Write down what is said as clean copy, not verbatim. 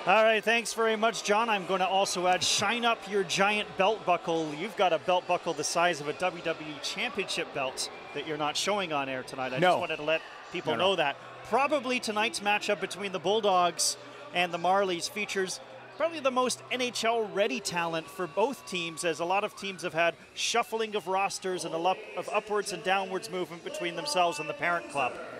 All right, thanks very much, John. I'm going to also add, shine up your giant belt buckle. You've got a belt buckle the size of a WWE Championship belt that you're not showing on air tonight. I just wanted to let people know that. Probably tonight's matchup between the Bulldogs and the Marlies features probably the most NHL-ready talent for both teams, as a lot of teams have had shuffling of rosters and a lot of upwards and downwards movement between themselves and the parent club.